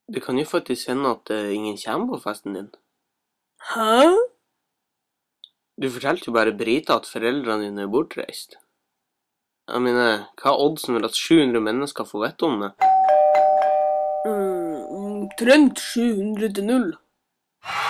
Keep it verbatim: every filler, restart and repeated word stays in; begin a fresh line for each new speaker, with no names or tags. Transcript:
Det kan jo faktisk hende at eh, ingen kommer på festen din.
Hæ?
Du fortalte jo bare Brita at foreldrene dine er bortreist. Jeg mener, hva er oddsen for at sju hundre mennesker får vite om det?
Mm, Omtrent sju hundre til null.